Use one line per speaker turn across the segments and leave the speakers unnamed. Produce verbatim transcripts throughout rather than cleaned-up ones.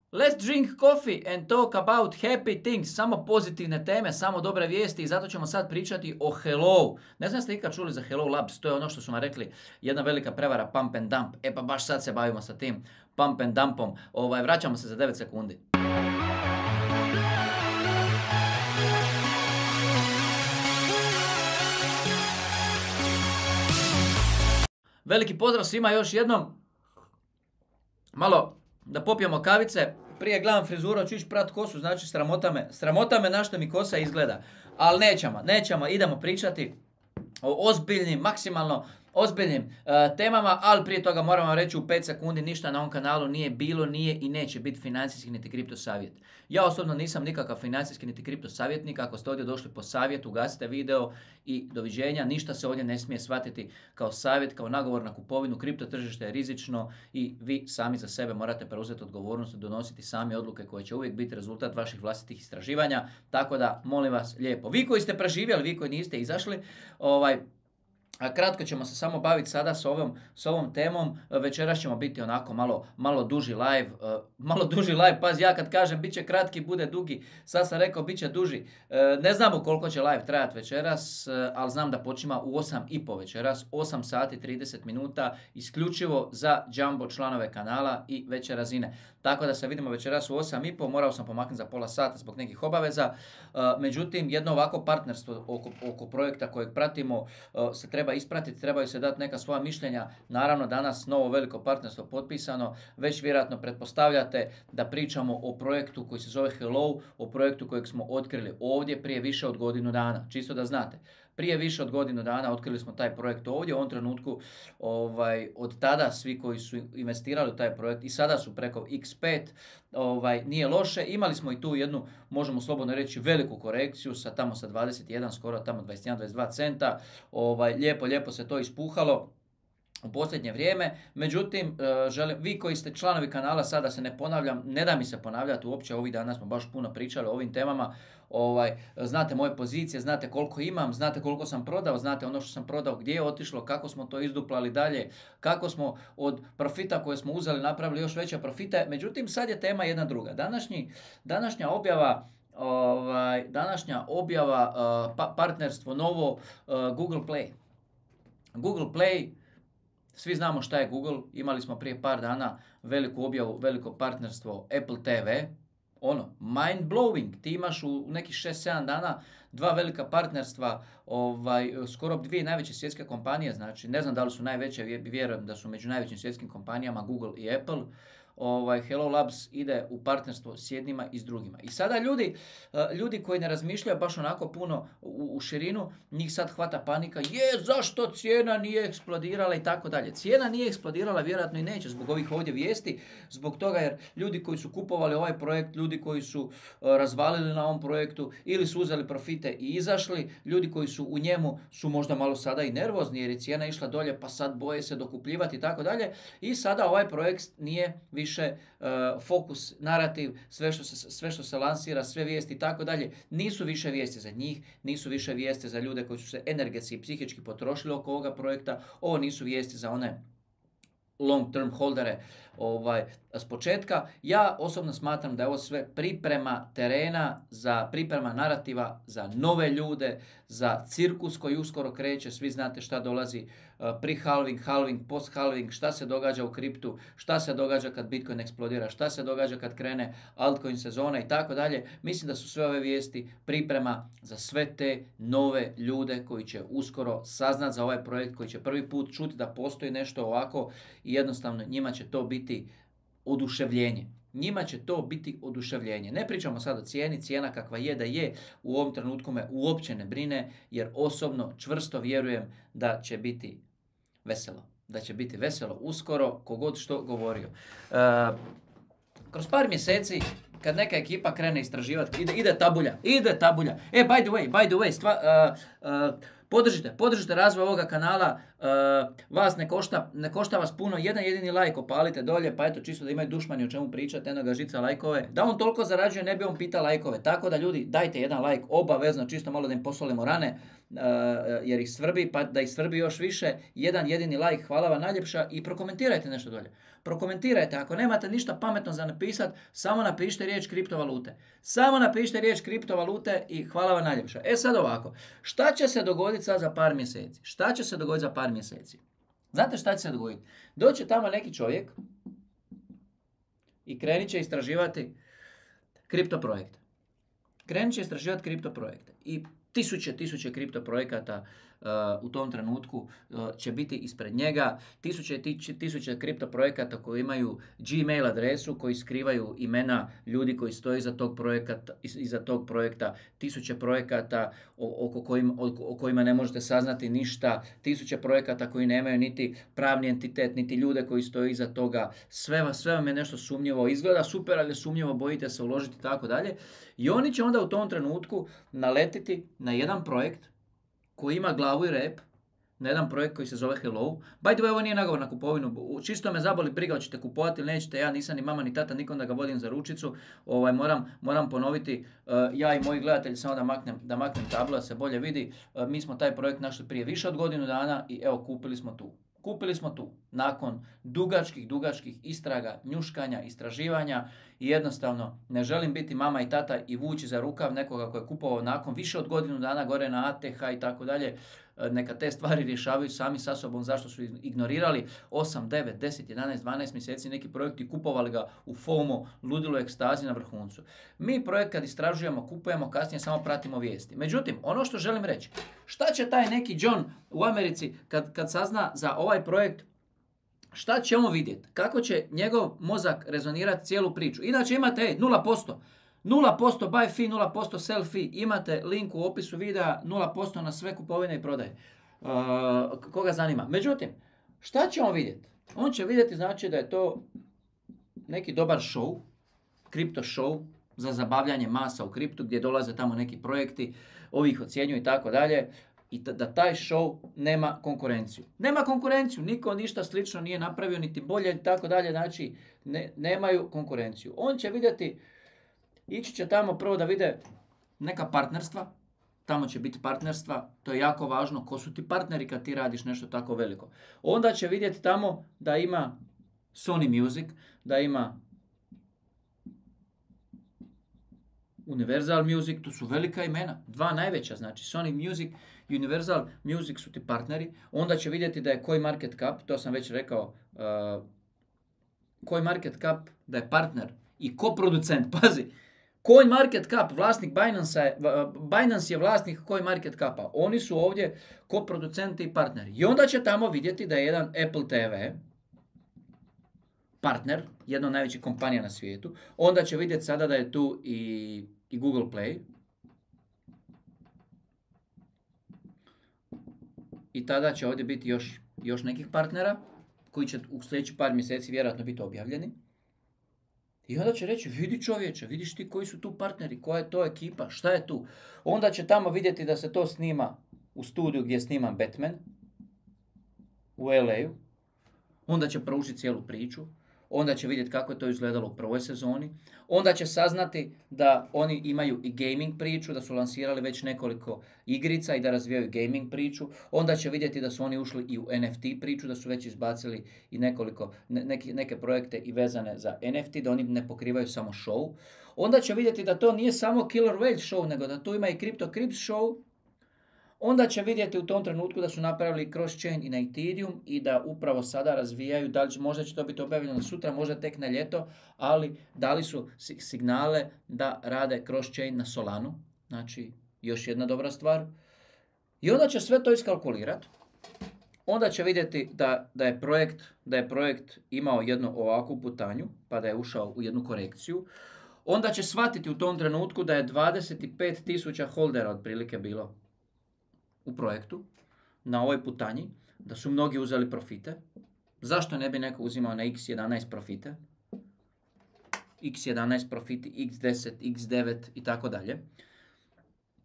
Let's drink coffee and talk about happy things. Samo pozitivne teme, samo dobre vijesti i zato ćemo sad pričati o Hello. Ne znam ste ikad čuli za Hello Labs, to je ono što su vam rekli, jedna velika prevara pump and dump. E pa baš sad se bavimo sa tim pump and dumpom. Ovaj, vraćamo se za devet sekundi. Veliki pozdrav svima još jednom. Malo da popijemo kavice. Prije gledam frizuru, ću ići prat kosu, znači sramota me. Sramota me na što mi kosa izgleda. Ali nećemo, nećemo, idemo pričati o ozbiljnim, maksimalno ozbiljnim uh, temama, ali prije toga moram vam reći u pet sekundi ništa na ovom kanalu nije bilo, nije i neće biti financijski niti kripto savjet. Ja osobno nisam nikakav financijski niti kripto savjetnik, ako ste ovdje došli po savjet, ugasite video i doviđenja, ništa se ovdje ne smije shvatiti kao savjet, kao nagovor na kupovinu, kripto tržište je rizično i vi sami za sebe morate preuzeti odgovornost i donositi sami odluke koje će uvijek biti rezultat vaših vlastitih istraživanja, tako da molim vas lijepo. Vi koji ste preživjeli, vi koji niste izašli, ovaj, a kratko ćemo se samo baviti sada s ovom, s ovom temom, večeras ćemo biti onako malo, malo duži live, uh, malo duži live, pazi ja kad kažem bit će kratki, bude dugi, sad sam rekao bit će duži, uh, ne znamo koliko će live trajati večeras, uh, ali znam da počima u osam i po večeras, osam sati trideset minuta, isključivo za Jumbo članove kanala i veće razine. Tako da se vidimo večeras u osam i po, morao sam pomaknuti za pola sata zbog nekih obaveza, uh, međutim jedno ovako partnerstvo oko, oko projekta kojeg pratimo uh, se treba ispratiti, trebaju se dati neka svoja mišljenja. Naravno danas novo veliko partnerstvo potpisano, već vjerojatno pretpostavljate da pričamo o projektu koji se zove Hello, o projektu kojeg smo otkrili ovdje prije više od godinu dana, čisto da znate. Prije više od godinu dana otkrili smo taj projekt ovdje, u ovom trenutku ovaj, od tada svi koji su investirali u taj projekt i sada su preko iks pet, ovaj, nije loše. Imali smo i tu jednu, možemo slobodno reći, veliku korekciju sa tamo sa dvadeset jedan, skoro tamo dvadeset jedan dvadeset dva centa. Ovaj, lijepo, lijepo se to ispuhalo u posljednje vrijeme, međutim, želim, vi koji ste članovi kanala, sada se ne ponavljam, ne da mi se ponavljati uopće, ovih dana smo baš puno pričali o ovim temama, ovaj, znate moje pozicije, znate koliko imam, znate koliko sam prodao, znate ono što sam prodao, gdje je otišlo, kako smo to izduplali dalje, kako smo od profita koje smo uzeli napravili još veće profite, međutim sad je tema jedna druga. Današnji, današnja objava ovaj, današnja objava, uh, pa, partnerstvo novo, uh, Google Play. Google Play, svi znamo šta je Google, imali smo prije par dana veliku objavu, veliko partnerstvo Apple te ve, ono, mind blowing, ti imaš u nekih šest sedam dana dva velika partnerstva, ovaj, skoro dvije najveće svjetske kompanije, znači ne znam da li su najveće, vjerujem da su među najvećim svjetskim kompanijama Google i Apple. Ovaj, Hello Labs ide u partnerstvo s jednima i s drugima. I sada ljudi, ljudi koji ne razmišljaju baš onako puno u, u širinu, njih sad hvata panika, je, zašto cijena nije eksplodirala i tako dalje. Cijena nije eksplodirala, vjerojatno i neće zbog ovih ovdje vijesti, zbog toga jer ljudi koji su kupovali ovaj projekt, ljudi koji su uh, razvalili na ovom projektu ili su uzeli profite i izašli, ljudi koji su u njemu su možda malo sada i nervozni jer je cijena išla dolje pa sad boje se dokupljivati i tako dalje. I sada ovaj projekt nije više više uh, fokus, narativ, sve što, se, sve što se lansira, sve vijesti i tako dalje, nisu više vijesti za njih, nisu više vijesti za ljude koji su se energetski i psihički potrošili oko ovoga projekta, ovo nisu vijesti za one long term holdere ovaj, s početka. Ja osobno smatram da je ovo sve priprema terena, za priprema narativa za nove ljude, za cirkus koji uskoro kreće, svi znate šta dolazi uh, pri halving, halving, post halving, šta se događa u kriptu, šta se događa kad Bitcoin eksplodira, šta se događa kad krene altcoin sezona i tako dalje. Mislim da su sve ove vijesti priprema za sve te nove ljude koji će uskoro saznat za ovaj projekt, koji će prvi put čuti da postoji nešto ovako i jednostavno njima će to biti oduševljenje. Njima će to biti oduševljenje. Ne pričamo sad o cijeni, cijena kakva je da je, u ovom trenutku me uopće ne brine, jer osobno čvrsto vjerujem da će biti veselo. Da će biti veselo uskoro, kogod što govorio. E, kroz par mjeseci, kad neka ekipa krene istraživati, ide, ide tabulja, ide tabulja. E, by the way, by the way, stva, uh, uh, podržite, podržite razvoj ovoga kanala, Uh, vas ne košta, ne košta vas puno, jedan jedini lajk opalite dolje, pa eto čisto da imaju dušmani o čemu pričati, eno ga žica lajkove. Da on toliko zarađuje, ne bi on pita lajkove. Tako da ljudi, dajte jedan lajk, obavezno, čisto malo da im posolimo rane, uh, jer ih svrbi, pa da ih svrbi još više. Jedan jedini lajk, hvala vam najljepša i prokomentirajte nešto dolje. Prokomentirajte, ako nemate ništa pametno za napisat, samo napišite riječ kriptovalute. Samo napišite riječ kriptovalute i hvala vam najljepša. E sad ovako, šta će se dogoditi sad za par mjeseci? Šta će se dogoditi za par mjeseci? Znate šta će se dogoditi? Doće tamo neki čovjek i krenit će istraživati kripto projekte. Krenit će istraživati kripto projekte. I tisuće, tisuće kripto projekata uh, u tom trenutku uh, će biti ispred njega. Tisuće, tisuće, tisuće kripto projekata koji imaju Gmail adresu, koji skrivaju imena ljudi koji stoje iza tog projekata, iza tog projekta. Tisuće projekata oko kojim, o kojima ne možete saznati ništa. Tisuće projekata koji nemaju niti pravni entitet, niti ljude koji stoje iza toga. Sve, sve vam je nešto sumnjivo. Izgleda super, ali je sumnjivo, bojite se uložiti i tako dalje. I oni će onda u tom trenutku naletiti na jedan projekt koji ima glavu i rep, na jedan projekt koji se zove Hello. By the way, ovo nije nagovor na kupovinu. Čisto me zaboli briga, hoćete kupovati ili nećete. Ja nisam ni mama ni tata, nikom da ga vodim za ručicu. Ovaj, moram, moram ponoviti, uh, ja i moji gledatelji, samo da maknem, da maknem tablu, da se bolje vidi. Uh, mi smo taj projekt našli prije više od godinu dana i evo, kupili smo tu. Kupili smo tu, nakon dugačkih, dugačkih istraga, njuškanja, istraživanja i jednostavno ne želim biti mama i tata i vući za rukav nekoga koji je kupovao nakon više od godinu dana gore na A T H i tako dalje. Neka te stvari rješavaju sami sa sobom zašto su ignorirali osam, devet, deset, jedanaest, dvanaest mjeseci neki projekt i kupovali ga u FOMO, ludilu, ekstazi na vrhuncu. Mi projekt kad istražujemo, kupujemo, kasnije samo pratimo vijesti. Međutim, ono što želim reći, šta će taj neki John u Americi kad, kad sazna za ovaj projekt, šta će on vidjeti? Kako će njegov mozak rezonirati cijelu priču? Inače imate, ej, nula posto. nula posto buy fee, nula posto sell fee. Imate link u opisu videa, nula posto na sve kupovine i prodaje. Uh, koga zanima. Međutim, šta će on vidjeti? On će vidjeti znači da je to neki dobar show, kripto show za zabavljanje masa u kriptu gdje dolaze tamo neki projekti, ovi ih ocjenjuju i tako dalje. I da taj show nema konkurenciju. Nema konkurenciju, niko ništa slično nije napravio, niti bolje i tako dalje. Znači, ne, nemaju konkurenciju. On će vidjeti, ići će tamo prvo da vide neka partnerstva, tamo će biti partnerstva, to je jako važno, ko su ti partneri kad ti radiš nešto tako veliko. Onda će vidjeti tamo da ima Sony Music, da ima Universal Music, to su velika imena, dva najveća, znači Sony Music, Universal Music su ti partneri. Onda će vidjeti da je CoinMarketCap, to sam već rekao, uh, CoinMarketCap da je partner i koproducent, pazi, CoinMarketCap, vlasnik Binance je, Binance je vlasnik CoinMarketCapa. Oni su ovdje koproducenti i partneri. I onda će tamo vidjeti da je jedan Apple T V partner, jedna od najvećih kompanija na svijetu. Onda će vidjeti sada da je tu i, i Google Play. I tada će ovdje biti još, još nekih partnera koji će u sljedećih par mjeseci vjerojatno biti objavljeni. I onda će reći, vidi čovječe, vidiš ti koji su tu partneri, koja je to ekipa, šta je tu. Onda će tamo vidjeti da se to snima u studiju gdje snimam Batman u L A-u. Onda će proučiti cijelu priču. Onda će vidjeti kako je to izgledalo u prvoj sezoni. Onda će saznati da oni imaju i gaming priču, da su lansirali već nekoliko igrica i da razvijaju gaming priču. Onda će vidjeti da su oni ušli i u N F T priču, da su već izbacili i nekoliko, ne, neke, neke projekte i vezane za N F T, da oni ne pokrivaju samo show. Onda će vidjeti da to nije samo Killer Whale show, nego da tu ima i Crypto Crips show. Onda će vidjeti u tom trenutku da su napravili cross-chain i na Ethereum i da upravo sada razvijaju, da li će, možda će to biti objavljeno sutra, možda tek na ljeto, ali dali su signale da rade cross-chain na Solanu. Znači, još jedna dobra stvar. I onda će sve to iskalkulirati. Onda će vidjeti da, da, je projekt, da je projekt imao jednu ovakvu putanju, pa da je ušao u jednu korekciju. Onda će shvatiti u tom trenutku da je dvadeset pet tisuća holdera otprilike bilo u projektu, na ovoj putanji, da su mnogi uzeli profite. Zašto ne bi neko uzimao na X jedanaest profite? X jedanaest profiti, X deset, X devet i tako dalje.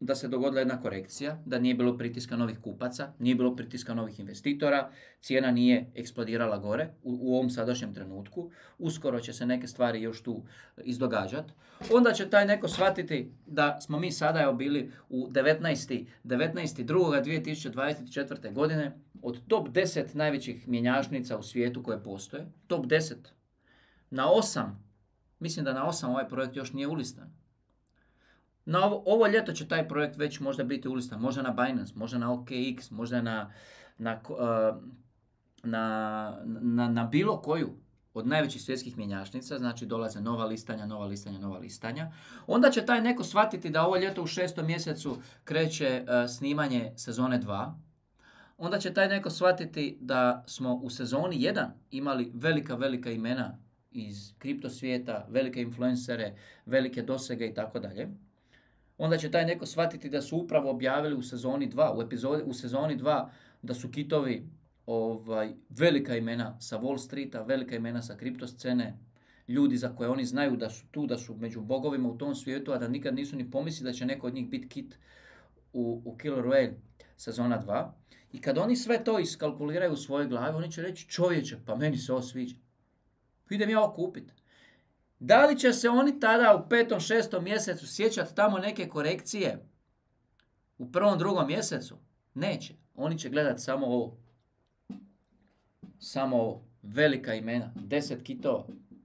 da se dogodila jedna korekcija, da nije bilo pritiska novih kupaca, nije bilo pritiska novih investitora, cijena nije eksplodirala gore u, u ovom sadašnjem trenutku, uskoro će se neke stvari još tu izdogađati, onda će taj neko shvatiti da smo mi sada evo bili u devetnaesti drugog dvije tisuće dvadeset četvrte. godine od top deset najvećih mjenjačnica u svijetu koje postoje, top deset, na osam, mislim da na osam ovaj projekt još nije ulistan. Na ovo, ovo ljeto će taj projekt već možda biti ulistan, možda na Binance, možda na O K X, možda na, na, uh, na, na, na bilo koju od najvećih svjetskih mjenjačnica, znači dolaze nova listanja, nova listanja, nova listanja. Onda će taj neko shvatiti da ovo ljeto u šestom mjesecu kreće uh, snimanje sezone dva. Onda će taj neko shvatiti da smo u sezoni jedan imali velika, velika imena iz kripto svijeta, velike influencere, velike dosege i tako dalje. Onda će taj neko shvatiti da su upravo objavili u sezoni dva, u, epizodi, u sezoni dva da su kitovi ovaj, velika imena sa Wall Streeta, velika imena sa kripto scene, ljudi za koje oni znaju da su tu, da su među bogovima u tom svijetu, a da nikad nisu ni pomislili da će neko od njih biti kit u, u Killer Whale sezona dva. I kad oni sve to iskalkuliraju u svojoj glavi, oni će reći čovječe, pa meni se ovo sviđa. Idem ja ovo kupiti. Da li će se oni tada u petom, šestom mjesecu sjećati tamo neke korekcije u prvom, drugom mjesecu? Neće. Oni će gledati samo ovo. Samo ovo. Velika imena. Deset kitova.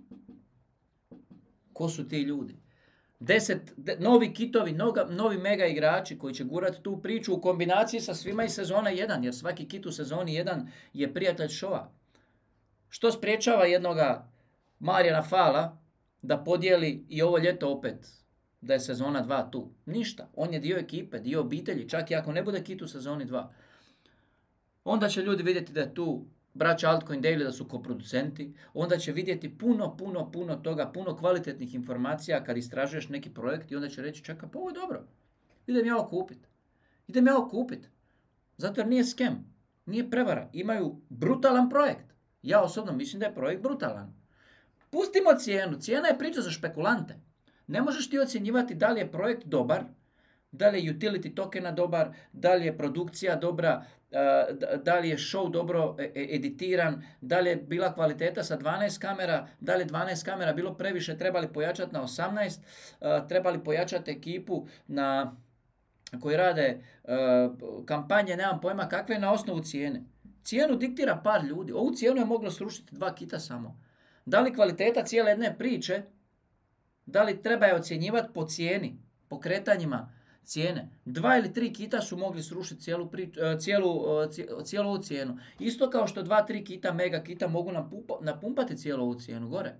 Ko su ti ljudi? Deset de, novi kitovi, noga, novi mega igrači koji će gurati tu priču u kombinaciji sa svima iz sezona jedan, jer svaki kit u sezoni jedan je prijatelj showa. Što spriječava jednoga Marijana Fala da podijeli i ovo ljeto opet da je sezona dva tu? Ništa. On je dio ekipe, dio obitelji, čak i ako ne bude kit u sezoni dva. Onda će ljudi vidjeti da je tu braća Altcoin Daily, da su koproducenti. Onda će vidjeti puno, puno, puno toga, puno kvalitetnih informacija kad istražuješ neki projekt i onda će reći čekaj, pa ovo je dobro. Idem ja ovo kupit. Idem ja ovo kupit. Zato jer nije scam, nije prevara. Imaju brutalan projekt. Ja osobno mislim da je projekt brutalan. Pustimo cijenu. Cijena je priča za špekulante. Ne možeš ti ocjenjivati da li je projekt dobar, da li je utility tokena dobar, da li je produkcija dobra, da li je show dobro editiran, da li je bila kvaliteta sa dvanaest kamera, da li je dvanaest kamera bilo previše, trebali pojačati na osamnaest, trebali pojačati ekipu na koji rade kampanje, nemam pojma kakve, na osnovu cijene. Cijenu diktira par ljudi. Ovu cijenu je moglo srušiti dva kita samo. Da li kvaliteta cijele jedne priče, da li treba je ocjenjivati po cijeni, po kretanjima cijene. Dva ili tri kita su mogli srušiti cijelu, priču, cijelu, cijelu ovu cijenu. Isto kao što dva, tri kita, mega kita mogu napumpati cijelu ovu cijenu gore.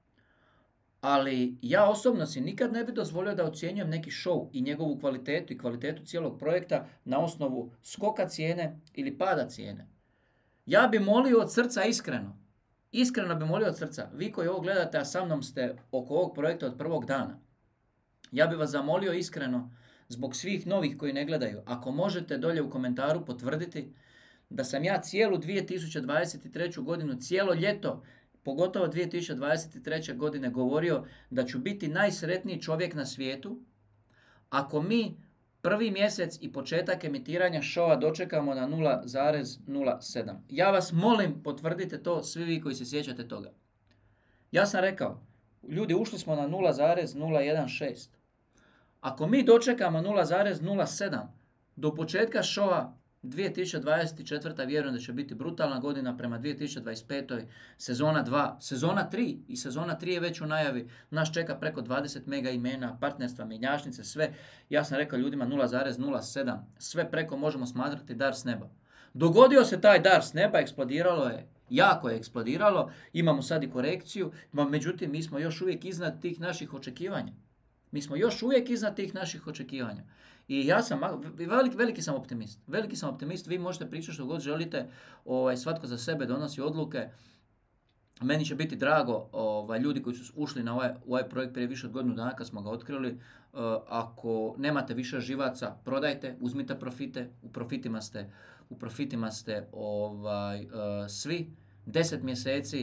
Ali ja osobno si nikad ne bi dozvolio da ocjenjujem neki show i njegovu kvalitetu i kvalitetu cijelog projekta na osnovu skoka cijene ili pada cijene. Ja bi molio od srca iskreno. Iskreno bi molio od srca. Vi koji ovo gledate, a sa mnom ste oko ovog projekta od prvog dana. Ja bi vas zamolio iskreno, zbog svih novih koji ne gledaju, ako možete dolje u komentaru potvrditi da sam ja cijelu dvije tisuće dvadeset treću. godinu, cijelo ljeto, pogotovo dvije tisuće dvadeset treće. godine govorio da ću biti najsretniji čovjek na svijetu ako mi prvi mjesec i početak emitiranja showa dočekamo na nula zarez nula sedam. Ja vas molim, potvrdite to svi vi koji se sjećate toga. Ja sam rekao, ljudi, ušli smo na nula zarez nula šezdeset. Ako mi dočekamo nula zarez nula sedam do početka showa dvije tisuće dvadeset četvrta. vjerujem da će biti brutalna godina prema dvije tisuće dvadeset peta. Sezona dva, sezona tri i sezona tri je već u najavi. Nas čeka preko dvadeset mega imena, partnerstva, mjenjačnice, sve. Ja sam rekao ljudima nula zarez nula sedam. Sve preko možemo smatrati dar s neba. Dogodio se taj dar s neba, eksplodiralo je. Jako je eksplodiralo. Imamo sad i korekciju. Međutim, mi smo još uvijek iznad tih naših očekivanja. Mi smo još uvijek iznad tih naših očekivanja. I ja sam, veliki, veliki sam optimist. Veliki sam optimist, vi možete pričati što god želite, ovaj, svatko za sebe donosi odluke. Meni će biti drago, ovaj, ljudi koji su ušli na ovaj, ovaj projekt prije više od godinu dana kad smo ga otkrili, uh, ako nemate više živaca, prodajte, uzmite profite, u profitima ste, u profitima ste ovaj, uh, svi, deset mjeseci,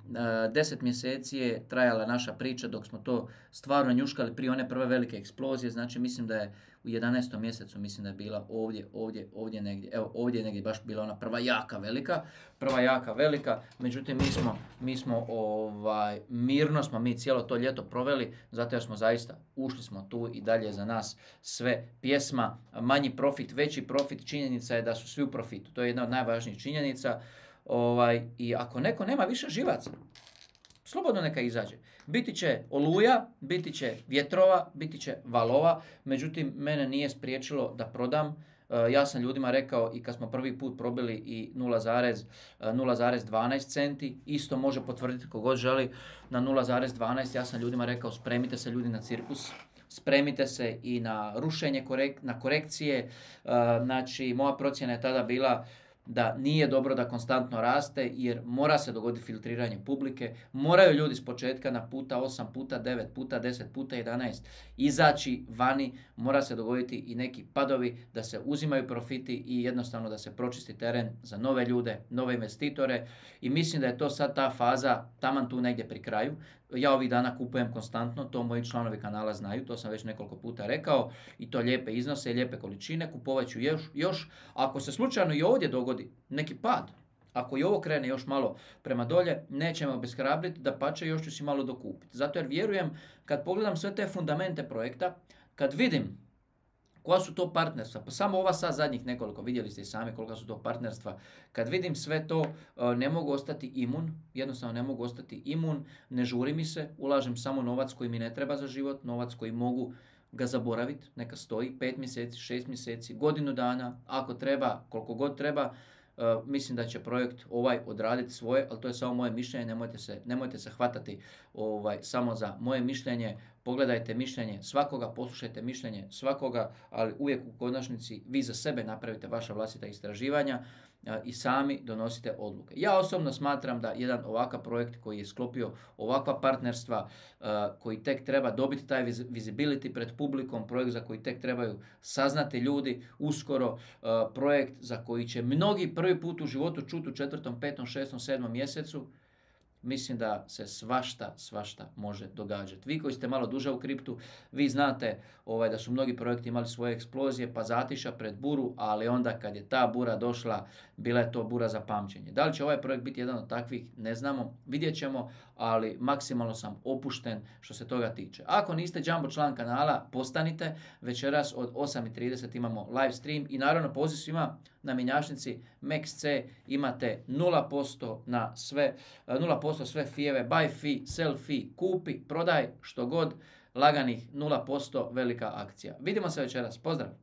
Deset mjeseci je trajala naša priča dok smo to stvarno njuškali prije one prve velike eksplozije. Znači mislim da je u jedanaestom mjesecu mislim da je bila ovdje, ovdje, ovdje negdje. Evo ovdje je negdje baš bila ona prva jaka velika. Prva jaka velika. Međutim mi smo, mi smo ovaj, mirno smo mi cijelo to ljeto proveli. Zato jer smo zaista ušli smo tu i dalje za nas sve pjesma. Manji profit, veći profit. Činjenica je da su svi u profitu. To je jedna od najvažnijih činjenica. Ovaj, I ako neko nema više živaca, slobodno neka izađe. Biti će oluja, biti će vjetrova, biti će valova, međutim mene nije spriječilo da prodam. Ja sam ljudima rekao i kad smo prvi put probili i nula zarez dvanaest centi, isto može potvrditi kogod želi na nula zarez dvanaest, ja sam ljudima rekao spremite se ljudi na cirkus. Spremite se i na rušenje, korek, na korekcije. Znači moja procjena je tada bila da nije dobro da konstantno raste jer mora se dogoditi filtriranje publike, moraju ljudi s početka na puta osam, puta devet, puta deset, puta jedanaest izaći vani, mora se dogoditi i neki padovi da se uzimaju profiti i jednostavno da se pročisti teren za nove ljude, nove investitore i mislim da je to sad ta faza taman tu negdje pri kraju. Ja ovih dana kupujem konstantno, to moji članovi kanala znaju, to sam već nekoliko puta rekao i to lijepe iznose i lijepe količine, kupovat ću još, još. Ako se slučajno i ovdje dogodi neki pad, ako i ovo krene još malo prema dolje, nećemo obeshrabriti, dapače još ću si malo dokupiti. Zato jer vjerujem, kad pogledam sve te fundamente projekta, kad vidim koja su to partnerstva, pa samo ova sad zadnjih nekoliko, vidjeli ste i sami kolika su to partnerstva, kad vidim sve to, ne mogu ostati imun, jednostavno ne mogu ostati imun, ne žuri mi se, ulažem samo novac koji mi ne treba za život, novac koji mogu ga zaboraviti, neka stoji pet mjeseci, šest mjeseci, godinu dana, ako treba, koliko god treba. Uh, mislim da će projekt ovaj odraditi svoje, ali to je samo moje mišljenje, nemojte se, nemojte se hvatati ovaj, samo za moje mišljenje, pogledajte mišljenje svakoga, poslušajte mišljenje svakoga, ali uvijek u konačnici vi za sebe napravite vaša vlastita istraživanja uh, i sami donosite odluke. Ja osobno smatram da jedan ovakav projekt koji je sklopio ovakva partnerstva, uh, koji tek treba dobiti taj visibility pred publikom, projekt za koji tek trebaju saznati ljudi uskoro, uh, projekt za koji će mnogi prvi put u životu čuti u četvrtom, petom, šestom, sedmom mjesecu, mislim da se svašta, svašta može događati. Vi koji ste malo duže u kriptu, vi znate ovaj, da su mnogi projekti imali svoje eksplozije, pa zatiša pred buru, ali onda kad je ta bura došla, bila je to bura za pamćenje. Da li će ovaj projekt biti jedan od takvih, ne znamo, vidjet ćemo, ali maksimalno sam opušten što se toga tiče. Ako niste Jumbo član kanala, postanite. Večeras od osam i trideset imamo live stream i naravno poziv svima na mjenjačnici Max C imate nula posto na sve, nula posto sve fijeve, buy fee, sell fee, kupi, prodaj, što god, laganih nula posto velika akcija. Vidimo se večeras, pozdrav!